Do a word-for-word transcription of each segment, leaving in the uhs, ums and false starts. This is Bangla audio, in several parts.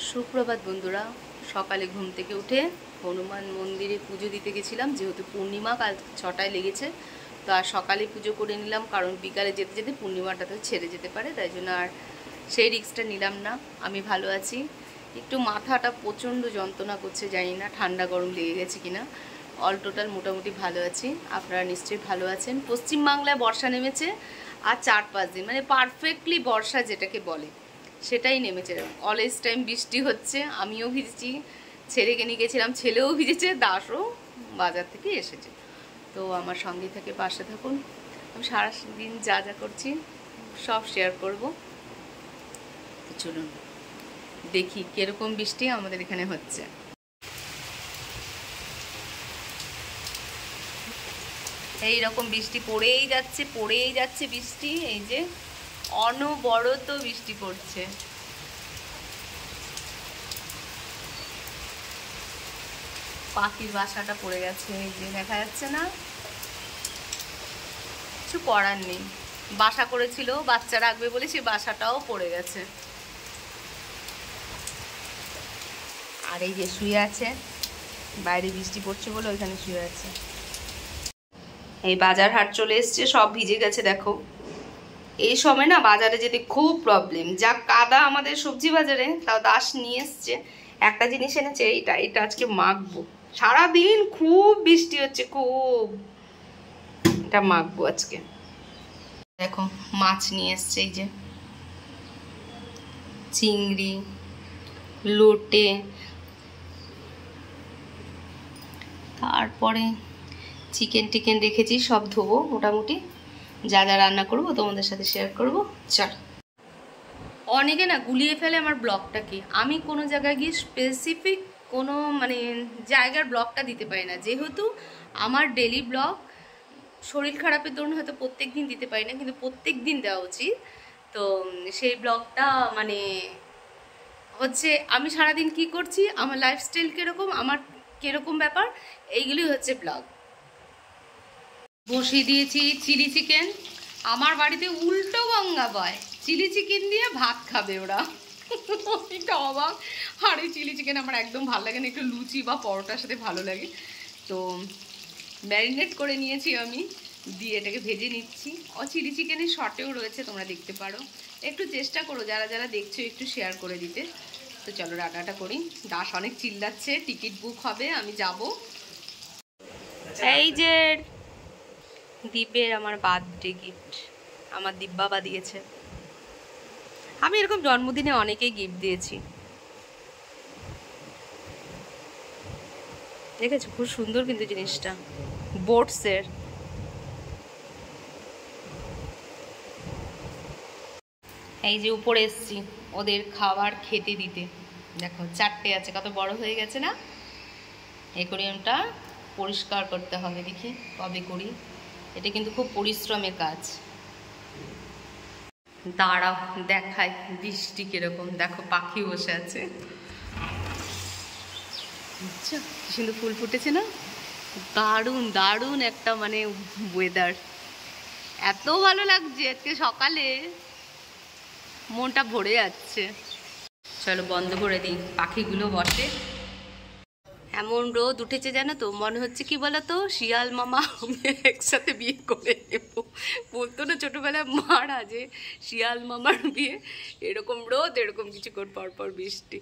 সুপ্রভাত বন্ধুরা। সকালে ঘুম থেকে উঠে হনুমান মন্দিরে পুজো দিতে গেছিলাম, যেহেতু পূর্ণিমা কাল ছটায় লেগেছে। তো আর সকালে পুজো করে নিলাম, কারণ বিকালে যেতে যেতে পূর্ণিমাটা তো ছেড়ে যেতে পারে, তাই জন্য আর সেই রিস্কটা নিলাম না। আমি ভালো আছি, একটু মাথাটা প্রচণ্ড যন্ত্রণা করছে, জানি না ঠান্ডা গরম লেগে গেছে কিনা। অল টোটাল মোটামুটি ভালো আছি, আপনারা নিশ্চয়ই ভালো আছেন। পশ্চিমবাংলায় বর্ষা নেমেছে আর চার পাঁচ দিন মানে পারফেক্টলি বর্ষা যেটাকে বলে সেটাই নেমেছে। অলওয়েজ টাইম বৃষ্টি হচ্ছে, আমিও ভিজেছি, ছেলেকে নিয়ে গেছিলাম, ছেলেও ভিজেছে, দাসও বাজার থেকে এসেছে। তো আমার সঙ্গে থেকে পাশে থাকুন, আমি সারাদিন যা যা করছি সব শেয়ার করব। চলুন দেখি কিরকম বৃষ্টি আমাদের এখানে হচ্ছে। এই রকম বৃষ্টি পড়েই যাচ্ছে পড়েই যাচ্ছে বৃষ্টি, এই যে অনবরত বৃষ্টি পড়ছে। পাখির বাসাটা পড়ে গেছে, এই যে দেখা যাচ্ছে না, কিছু করার নেই। বাসা করেছিল বাচ্চা রাখবে বলে, সে বাসাটাও পড়ে গেছে। আর এই যে শুয়ে আছে, বাইরে বৃষ্টি পড়ছে বলে ওইখানে শুয়ে আছে। এই বাজার হাট চলে এসছে, সব ভিজে গেছে দেখো। এই সময় না বাজারে যেতে খুব প্রবলেম, যা কাদা আমাদের সবজি বাজারে। তাও দাস নিয়ে এসছে একটা জিনিস এনেছে, এইটা এটা আজকে মাখবো। সারাদিন খুব বৃষ্টি হচ্ছে, খুব, এটা মাখবো আজকে। দেখো মাছ নিয়ে এসছে, এই যে চিংড়ি, লোটে, তারপরে চিকেন টিকেন রেখেছি, সব ধোবো মোটামুটি। যা যা রান্না করবো তোমাদের সাথে শেয়ার করবো। চল। অনেকে না গুলিয়ে ফেলে আমার ব্লগটাকে, আমি কোনো জায়গায় গিয়ে স্পেসিফিক কোনো মানে জায়গার ব্লগটা দিতে পারি না, যেহেতু আমার ডেলি ব্লগ। শরীর খারাপের দরুন হয়তো প্রত্যেক দিন দিতে পারি না, কিন্তু প্রত্যেক দিন দেওয়া উচিত। তো সেই ব্লগটা মানে হচ্ছে আমি সারাদিন কি করছি, আমার লাইফস্টাইল কীরকম, আমার কীরকম ব্যাপার, এইগুলি হচ্ছে ব্লগ। বসিয়ে দিয়েছি চিলি চিকেন। আমার বাড়িতে উল্টো গঙ্গা বয়, চিলি চিকেন দিয়ে ভাত খাবে ওরা, এটা অবাক। আর এই চিলি চিকেন আমার একদম ভালো লাগে না, একটু লুচি বা পরোটার সাথে ভালো লাগে। তো ম্যারিনেট করে নিয়েছি আমি, দিয়ে এটাকে ভেজে নিচ্ছি। ও চিলি চিকেনের শর্টেও রয়েছে, তোমরা দেখতে পারো। একটু চেষ্টা করো যারা যারা দেখছো একটু শেয়ার করে দিতে। তো চলো রান্নাটা করি। দাস অনেক চিল্লাচ্ছে, টিকিট বুক হবে, আমি যাব। এই যে দীপের আমার বার্থডে গিফট, আমার দীপ বাবা দিয়েছে। আমি এরকম জন্মদিনে অনেকেই গিফট দিয়েছি, দেখেছো? খুব সুন্দর কিন্তু জিনিসটা, বোটসের। এই যে উপরে এসছি ওদের খাবার খেতে দিতে, দেখো চারটে আছে, কত বড় হয়ে গেছে না। অ্যাকোয়ারিয়ামটা পরিষ্কার করতে হবে, দেখি কবে করি। এটা কিন্তু খুব পরিশ্রমের কাজ। দাঁড়াও দেখাই বৃষ্টি কিরকম, দেখো পাখি বসে আছে, বুঝছো কি সুন্দর ফুল ফুটেছে না। দারুণ দারুণ একটা মানে ওয়েদার, এত ভালো লাগছে আজকে সকালে, মনটা ভরে যাচ্ছে। চলো বন্ধ করে দিই, পাখিগুলো বসে। এমন রোদ উঠেছে জানো তো, মনে হচ্ছে কি বলতো, শিয়াল মামা আমি একসাথে বিয়ে করে নেব। বলতো না ছোটোবেলায় মারা যে শিয়াল মামার বিয়ে, এরকম রোদ, এরকম কিছুক্ষণ পর পর বৃষ্টি।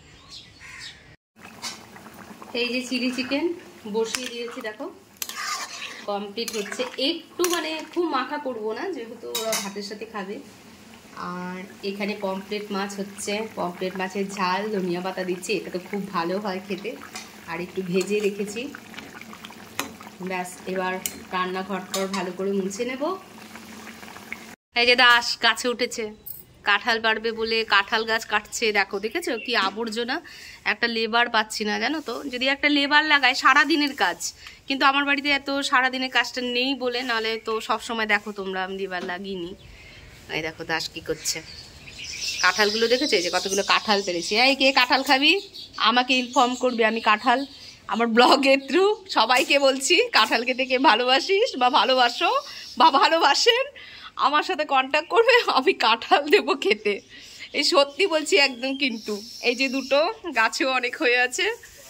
এই যে চিলি চিকেন বসিয়ে দিয়েছি, দেখো কমপ্লিট হচ্ছে। একটু মানে খুব মাখা করবো না, যেহেতু ওরা ভাতের সাথে খাবে। আর এখানে পমফ্রেট মাছ হচ্ছে, পমফ্রেট মাছের ঝাল, ধনিয়া পাতা দিচ্ছি, এটা তো খুব ভালো হয় খেতে। আর একটু ভেজে রেখেছি, ব্যাস এবার রান্নাঘরটাও ভালো করে মুছে নেব। এই যে দাস গাছে উঠেছে, কাঁঠাল পারবে বলে কাঁঠাল গাছ কাটছে, দেখো দেখেছো কি আবর্জনা। একটা লেবার পাচ্ছি না জানো তো, যদি একটা লেবার লাগায় সারাদিনের কাজ, কিন্তু আমার বাড়িতে এত সারাদিনের কাজটা নেই বলে, নাহলে তো সবসময় দেখো তোমরা আমি লেবার লাগিনি। এই দেখো দাস কি করছে, কাঁঠালগুলো দেখেছো, যে কতগুলো কাঁঠাল পেরেছি। এই কে কাঁঠাল খাবি আমাকে ইনফর্ম করবি, আমি কাঁঠাল আমার ব্লগের থ্রু সবাইকে বলছি, কাঁঠাল খেতে কে ভালোবাসিস বা ভালোবাসো বা ভালোবাসেন আমার সাথে কন্ট্যাক্ট করবে, আমি কাঁঠাল দেবো খেতে। এই সত্যি বলছি একদম। কিন্তু এই যে দুটো গাছেও অনেক হয়ে আছে।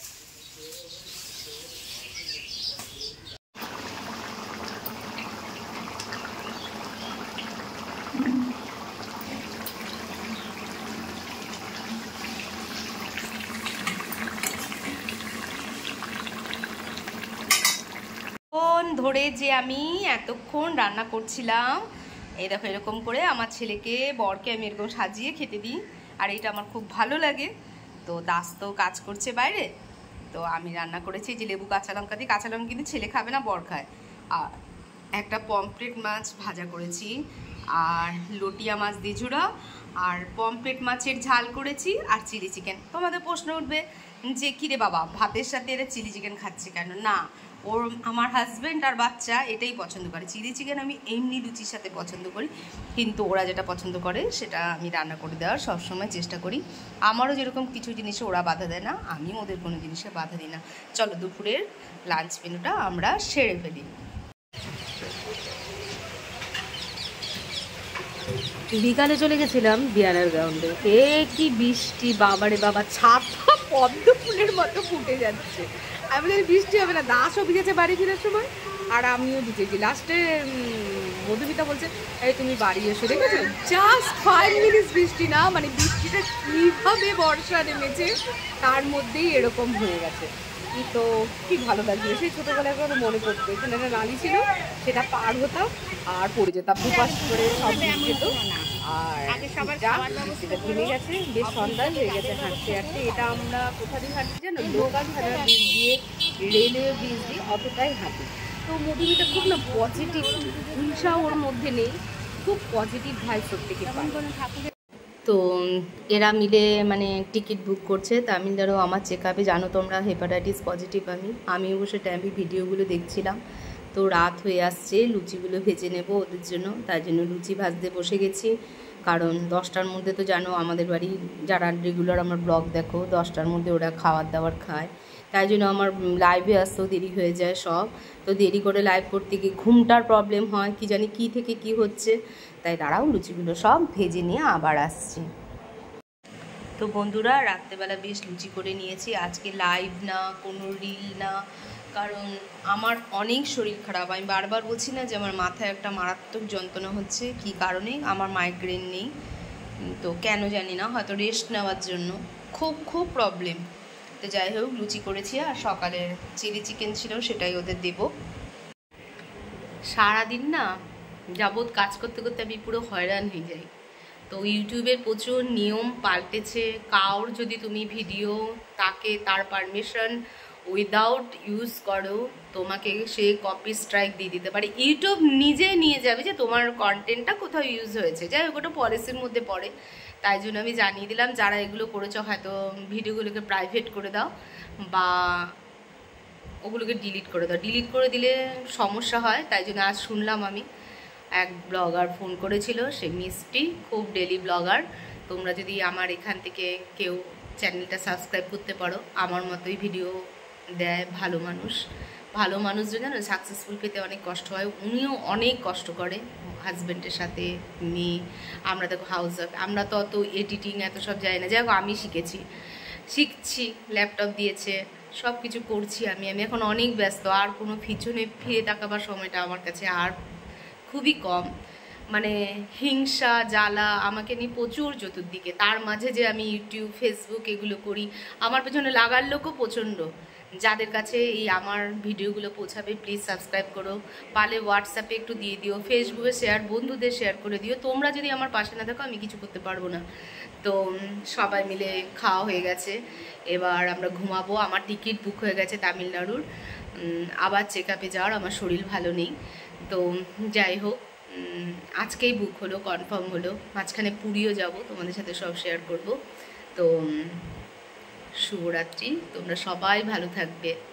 ধরে যে আমি এতক্ষণ রান্না করছিলাম, এই দেখো এরকম করে আমার ছেলেকে বরকে আমি এরকম সাজিয়ে খেতে দিই, আর এটা আমার খুব ভালো লাগে। তো দাস তো কাজ করছে বাইরে, তো আমি রান্না করেছি যে লেবু কাঁচা লঙ্কা দিয়ে। কাঁচা লঙ্কা কিন্তু ছেলে খাবে না, বর খায়। আর একটা পমফ্রেট মাছ ভাজা করেছি, আর লটিয়া মাছ দিয়ে ঝুড়া, আর পমফ্রেট মাছের ঝাল করেছি, আর চিলি চিকেন। তোমাদের প্রশ্ন উঠবে যে কিরে বাবা ভাতের সাথে এরা চিলি চিকেন খাচ্ছে কেন? না, ওর আমার হাজব্যান্ড আর বাচ্চা এটাই পছন্দ করে। চিলি চিকেন আমি এমনি লুচির সাথে পছন্দ করি, কিন্তু ওরা যেটা পছন্দ করে সেটা আমি রান্না করে দেওয়ার সবসময় চেষ্টা করি। আমারও যেরকম কিছু জিনিসে ওরা বাধা দেয় না, আমি ওদের কোনো জিনিসে বাধা দিই না। চলো দুপুরের লাঞ্চ মেনুটা আমরা সেরে ফেলি। বিকালে চলে গেছিলাম বিয়ানার গ্রাউন্ডে। এ কি বৃষ্টি বাবারে বাবা, ছাতা পদ্ম ফুলের মতো ফুটে যাচ্ছে। আমি বলি বৃষ্টি হবে না, দাসও ভিজেছে বাড়ি ফেরার সময়, আর আমিও ভিজেছি। লাস্টে মধুমিতা বলছে এই তুমি বাড়ি এসে দেখেছো জাস্ট ফাইভ মিনিটস বৃষ্টি না, মানে বৃষ্টিটা কীভাবে বর্ষা নেমেছে তার মধ্যেই এরকম হয়ে গেছে। তো কি ভালো লাগছে, সেই ছোটোবেলায় করে মনে পড়তো। এখানে একটা নালি ছিল, সেটা পার হতাম আর পড়ে যেতাম দুপাশ করে, সব যেত। আর সেটা থেমে গেছে, বেশ সন্ধ্যা হয়ে গেছে হাঁটতে হাঁটতে। এটা আমরা কোথা দিয়ে হাঁটছি জানো? লোকাল ভাড়া ব্রিজ দিয়ে, রেলওয়ে ব্রিজ দিয়ে অতটাই হাঁটি। তো মুভিটা খুব না পজিটিভ, হিংসা ওর মধ্যে নেই, খুব পজিটিভ ভাই প্রত্যেকে। তো এরা মিলে মানে টিকিট বুক করছে তামিলনাড়ু আমার চেক আপে। জানো তোমরা হেপাটাইটিস পজিটিভ আমি আমি বসে টাইমে ভিডিওগুলো দেখছিলাম। তো রাত হয়ে আসছে, লুচিগুলো ভেজে নেব ওদের জন্য, তাই জন্য লুচি ভাজতে বসে গেছি। কারণ দশটার মধ্যে তো জানো আমাদের বাড়ি যারা রেগুলার আমার ব্লগ দেখো, দশটার মধ্যে ওরা খাবার দাবার খায়, তাই জন্য আমার লাইভে আসতেও দেরি হয়ে যায় সব। তো দেরি করে লাইভ করতে গিয়ে ঘুমটার প্রবলেম হয়, কি জানি কি থেকে কি হচ্ছে। তাই দাঁড়াও লুচিগুলো সব ভেজে নিয়ে আবার আসছি। তো বন্ধুরা রাত্রেবেলা বেশ লুচি করে নিয়েছি। আজকে লাইভ না, কোনো রিল না, কারণ আমার অনেক শরীর খারাপ। আমি বারবার বলছি না যে আমার মাথায় একটা মারাত্মক যন্ত্রণা হচ্ছে, কি কারণে? আমার মাইগ্রেন নেই, তো কেন জানি না, হয়তো রেস্ট নেওয়ার জন্য খুব খুব প্রবলেম। তো যাই হোক লুচি করেছি, আর সকালে চিলি চিকেন ছিল সেটাই ওদের দেব। সারাদিন না যাবৎ কাজ করতে করতে আমি পুরো হয়রান হয়ে যাই। তো ইউটিউবের প্রচুর নিয়ম পাল্টেছে। কাউর যদি তুমি ভিডিও তাকে তার পারমিশন উইদাউট ইউজ করো, তোমাকে সে কপি স্ট্রাইক দিয়ে দিতে পারে। ইউটিউব নিজে নিয়ে যাবে যে তোমার কন্টেন্টটা কোথাও ইউজ হয়েছে। যাই হোক ওটা পলিসির মধ্যে পড়ে, তাই জন্য আমি জানিয়ে দিলাম যারা এগুলো করেছো হয়তো ভিডিওগুলোকে প্রাইভেট করে দাও বা ওগুলোকে ডিলিট করে দাও। ডিলিট করে দিলে সমস্যা হয়, তাই জন্য আজ শুনলাম আমি এক ব্লগার ফোন করেছিল, সে মিষ্টি খুব ডেলি ব্লগার। তোমরা যদি আমার এখান থেকে কেউ চ্যানেলটা সাবস্ক্রাইব করতে পারো, আমার মতোই ভিডিও দেয় ভালো মানুষ। ভালো মানুষ জানো সাকসেসফুল পেতে অনেক কষ্ট হয়, উনিও অনেক কষ্ট করে হাজব্যান্ডের সাথে মেয়ে। আমরা দেখো হাউস ওয়াইফ, আমরা তো অত এডিটিং এত সব যাই না। যাই হোক আমি শিখেছি, শিখছি, ল্যাপটপ দিয়েছে, সব কিছু করছি আমি। আমি এখন অনেক ব্যস্ত, আর কোনো পিছনে ফিরে তাকাবার সময়টা আমার কাছে আর খুবই কম। মানে হিংসা জ্বালা আমাকে নিয়ে প্রচুর চতুর্দিকে, তার মাঝে যে আমি ইউটিউব ফেসবুক এগুলো করি, আমার পেছনে লাগার লোকও প্রচণ্ড। যাদের কাছে এই আমার ভিডিওগুলো পৌঁছাবে প্লিজ সাবস্ক্রাইব করো, পারলে হোয়াটসঅ্যাপে একটু দিয়ে দিও, ফেসবুকে শেয়ার, বন্ধুদের শেয়ার করে দিও। তোমরা যদি আমার পাশে না থাকো আমি কিছু করতে পারবো না। তো সবাই মিলে খাওয়া হয়ে গেছে, এবার আমরা ঘুমাবো। আমার টিকিট বুক হয়ে গেছে তামিলনাড়ুর, আবার চেক আপে যাওয়ার। আমার শরীর ভালো নেই, তো যাই হোক আজকেই বুক হলো, কনফার্ম হলো। মাঝখানে পুরীও যাব, তোমাদের সাথে সব শেয়ার করব। তো শুভরাত্রি, তোমরা সবাই ভালো থাকবে।